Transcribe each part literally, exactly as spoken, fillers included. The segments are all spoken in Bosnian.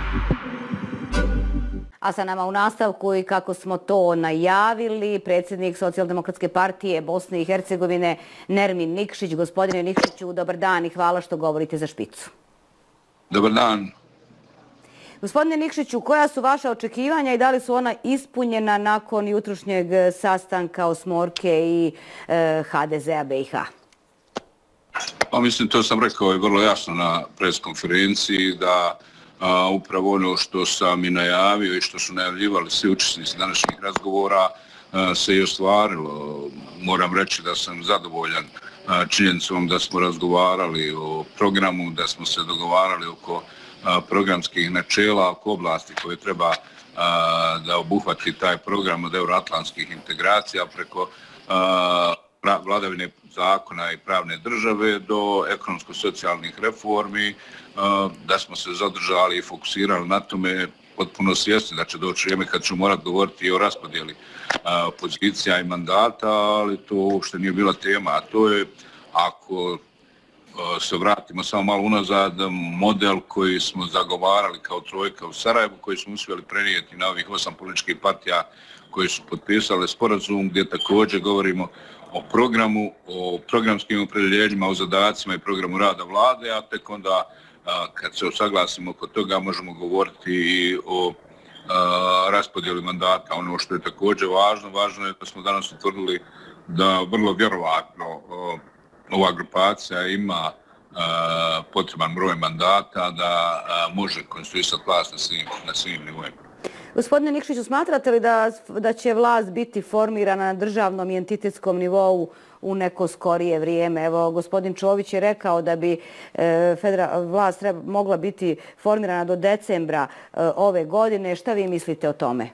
A sa nama u nastavku i kako smo to najavili, predsjednik Socijaldemokratske partije Bosne i Hercegovine Nermin Nikšić. Gospodine Nikšiću, dobar dan i hvala što govorite za Špicu. Dobar dan. Gospodine Nikšiću, koja su vaša očekivanja i da li su ona ispunjena nakon jutrošnjeg sastanka Osmorke i ha de zea be i ha? Pa mislim, to sam rekao i vrlo jasno na pres konferenciji da A, upravo ono što sam i najavio i što su najavljivali svi učesnici današnjih razgovora a, se i ostvarilo. Moram reći da sam zadovoljan a, činjenicom da smo razgovarali o programu, da smo se dogovarali oko a, programskih načela, oko oblasti koje treba a, da obuhvati taj program od euroatlantskih integracija preko a, vladavine zakona i pravne države do ekonomsko-socijalnih reformi, da smo se zadržali i fokusirali na tome, potpuno svjesni da će doći vrijeme kad ću morati govoriti i o raspodjeli pozicija i mandata, ali to uopšte nije bila tema. A to je, ako se vratimo samo malo unazad, model koji smo zagovarali kao trojka u Sarajevu, koji smo uspjeli prenijeti na ovih osam političkih partija koji su potpisali sporazum, gdje također govorimo o programu, o programskim opredjeljenjima, o zadacima i programu rada vlade, a tek onda kad se usaglasimo oko toga možemo govoriti i o raspodjeli mandata. Ono što je također važno, važno je da smo danas utvrdili da vrlo vjerovatno ova grupacija ima potreban broj mandata da može konstituisati vlast na svim, na svim nivoima. Gospodine Nikšiću, smatrate li da, da će vlast biti formirana na državnom i entitetskom nivou u neko skorije vrijeme? Evo, gospodin Čović je rekao da bi e, federa, vlast treba, mogla biti formirana do decembra e, ove godine. Šta vi mislite o tome?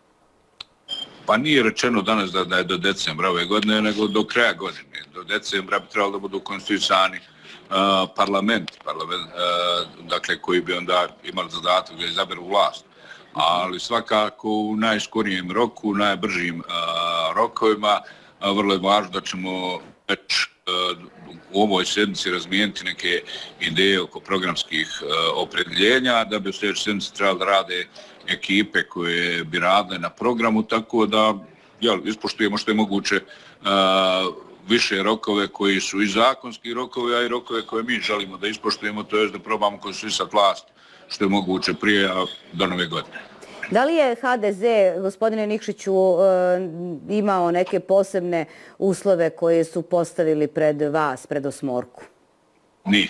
Pa nije rečeno danas da, da je do decembra ove godine, nego do kraja godine. Do decembra bi trebalo da budu konstituisani uh, parlament, parlament uh, dakle, koji bi onda imali zadatak da izaberu vlast. Ali svakako u najskorijem roku, najbržim a, rokovima, a, vrlo je važno da ćemo već a, u ovoj sjednici razmijeniti neke ideje oko programskih a, opredjeljenja, da bi u sljedećoj sjednici trebali da rade ekipe koje bi radile na programu, tako da jel, ispoštujemo što je moguće a, više rokove koji su i zakonski rokovi, a i rokove koje mi želimo da ispoštujemo, to je da probamo konstituisati vlast što je moguće prije do nove godine. Da li je ha de ze, gospodine Nikšiću, imao neke posebne uslove koje su postavili pred vas, pred Osmorku? Nije.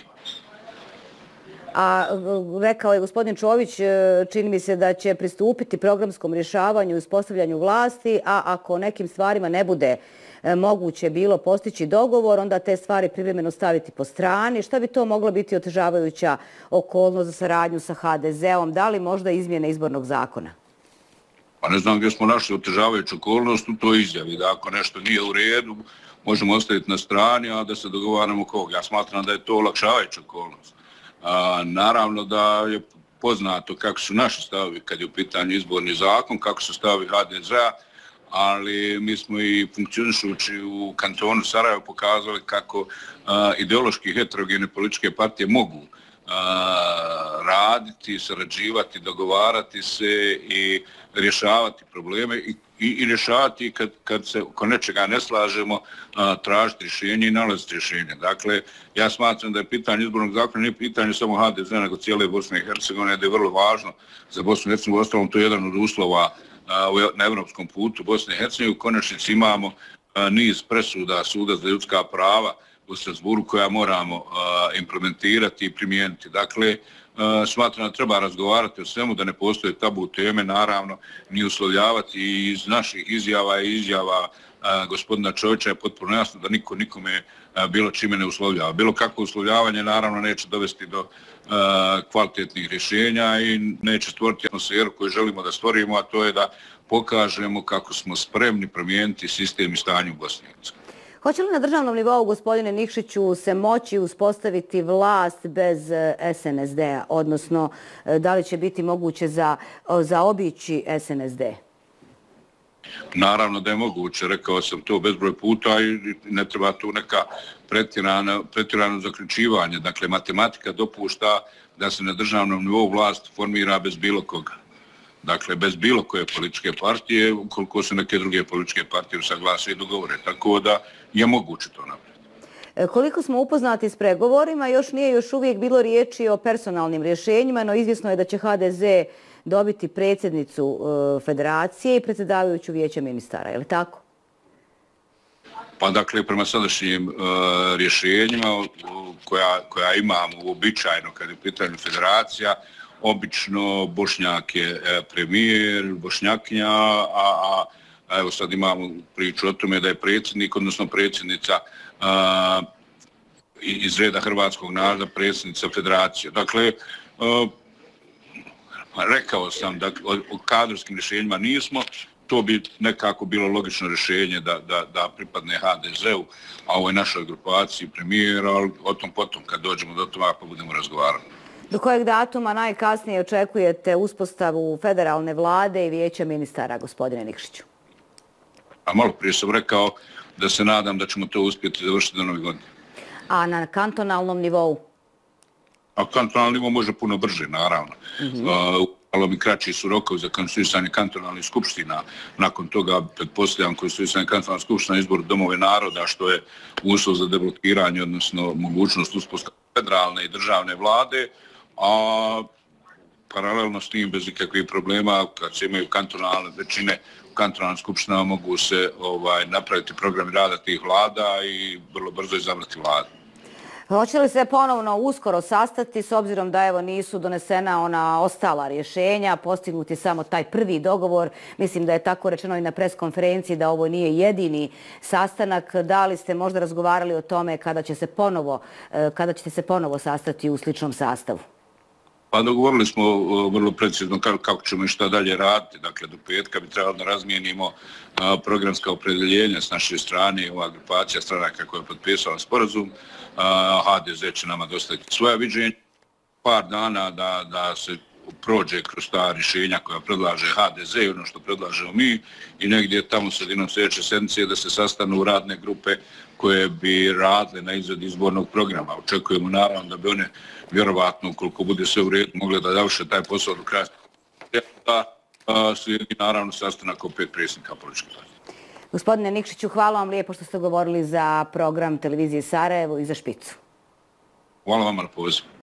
A rekao je gospodin Čović, čini mi se da će pristupiti programskom rješavanju i uspostavljanju vlasti, a ako nekim stvarima ne bude moguće bilo postići dogovor, onda te stvari privremeno staviti po strani. Šta bi to moglo biti otežavajuća okolnost za saradnju sa ha de zeom? Da li možda izmjene izbornog zakona? Pa ne znam gdje smo našli otežavajuću okolnost u toj izjavi. Da ako nešto nije u redu, možemo ostaviti na strani, a da se dogovaramo kog. Ja smatram da je to olakšavajuća okolnost. A, naravno da je poznato kako su naši stavovi kad je u pitanju izborni zakon, kako su stavovi ha de zea, ali mi smo i funkcionišući u kantonu Sarajevo pokazali kako uh, ideološki heterogene političke partije mogu uh, raditi, sarađivati, dogovarati se i rješavati probleme i, i, i rješavati kad, kad se oko nečega ne slažemo, uh, tražiti rješenje i nalaziti rješenje. Dakle, ja smatram da je pitanje izbornog zakona nije pitanje samo ha de zea nego cijele Bosne i Hercegovine, da je vrlo važno za Bosnu i Hercegovinu. Ostalom, to je jedan od uslova na evropskom putu Bosne i Hercegovine. U konačnici imamo niz presuda Suda za ljudska prava u Strasburu koja moramo implementirati i primijeniti. Dakle, smatram da treba razgovarati o svemu, da ne postoje tabu teme, naravno, ni uslovljavati i iz naših izjava i izjava gospodina Čovića je potpuno jasno da niko nikome bilo čime ne uslovljava. Bilo kakvo uslovljavanje naravno neće dovesti do kvalitetnih rješenja i neće stvoriti atmosferu koju želimo da stvorimo, a to je da pokažemo kako smo spremni promijeniti sistem i stanje u Bosni i Hercegovini. Hoće li na državnom nivou, gospodine Nikšiću, se moći uspostaviti vlast bez es en es de-a, odnosno da li će biti moguće za, zaobići es en es de? Naravno da je moguće, rekao sam to bezbroj puta i ne treba tu neka pretjerano, pretjerano zaključivanje. Dakle, matematika dopušta da se na državnom nivou vlast formira bez bilo koga. Dakle, bez bilo koje političke partije, ukoliko se neke druge političke partije usaglase i dogovore. Tako da je moguće to napraviti. Koliko smo upoznati s pregovorima, još nije još uvijek bilo riječi o personalnim rješenjima, no izvjesno je da će H D Z dobiti predsjednicu federacije i predsjedavajuću vijeća ministara. Je li tako? Pa dakle, prema sadašnjim uh, rješenjima koja, koja imamo uobičajeno kad je u pitanju federacija, obično Bošnjak je premijer, Bošnjakinja, a, a, a evo sad imamo priču o tome da je predsjednik, odnosno predsjednica uh, iz reda hrvatskog naroda, predsjednica federacije. Dakle, uh, rekao sam da o kadrovskim rješenjima nismo, to bi nekako bilo logično rješenje da, da, da pripadne H D Z-u, a ovoj našoj grupaciji premijera, ali o tom potom kad dođemo do toga pa budemo razgovarati. Do kojeg datuma najkasnije očekujete uspostavu federalne vlade i vijeća ministara, gospodine Nikšiću? A malo prije sam rekao da se nadam da ćemo to uspjeti završiti do nove godine. A na kantonalnom nivou? A kantonalni nivo može puno brže, naravno. Mm-hmm. Uh, ali bi kraći su rokovi za konstituisanje kantonalnih skupština. Nakon toga, pretpostavljam, konstituisanje kantonalnih skupština izbor domove naroda, što je uslov za deblokiranje, odnosno mogućnost uspostave federalne i državne vlade, a paralelno s tim, bez ikakvih problema, kad se imaju kantonalne većine, u kantonalnim skupštinama mogu se ovaj, napraviti programi rada tih vlada i vrlo brzo izabrati vladu. Hoće li se ponovno uskoro sastati s obzirom da evo nisu donesena ona ostala rješenja, postignut je samo taj prvi dogovor, mislim da je tako rečeno i na preskonferenciji da ovo nije jedini sastanak, da li ste možda razgovarali o tome kada će se ponovo, kada ćete se ponovo sastati u sličnom sastavu? Pa dogovorili smo vrlo precizno kako ćemo i šta dalje raditi. Dakle, do petka bi trebalo da razmijenimo programska opredeljenja s naše strane, ova grupacija stranaka koja je potpisala sporazum. H D Z će nama dostaviti svoje viđenje. Par dana da, da se prođe kroz ta rješenja koja predlaže H D Z i ono što predlažemo mi i negdje tamo sredinom sljedeće sedmice da se sastanu radne grupe koje bi radile na izradi izbornog programa. Očekujemo naravno da bi one vjerovatno, koliko bude sve u redu, mogle da završe taj posao do kraja. Da slijedi naravno sastanak opet predsjednika političke partije. Gospodine Nikšiću, hvala vam lijepo što ste govorili za program televizije Sarajevo i za Špicu. Hvala vam na pozivu.